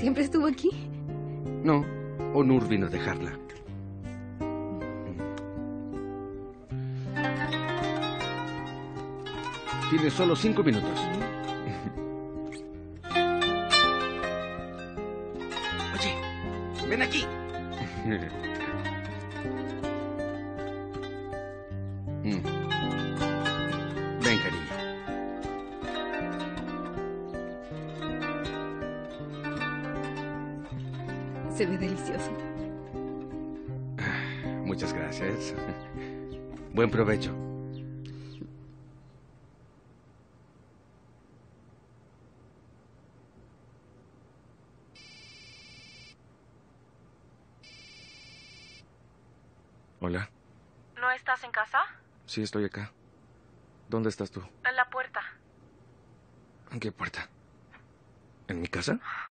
¿Siempre estuvo aquí? No, Onur vino a dejarla. Tienes solo 5 minutos. Oye, ven aquí. Ven, cariño. Se ve delicioso. Muchas gracias. Buen provecho. Hola. ¿No estás en casa? Sí, estoy acá. ¿Dónde estás tú? En la puerta. ¿En qué puerta? ¿En mi casa?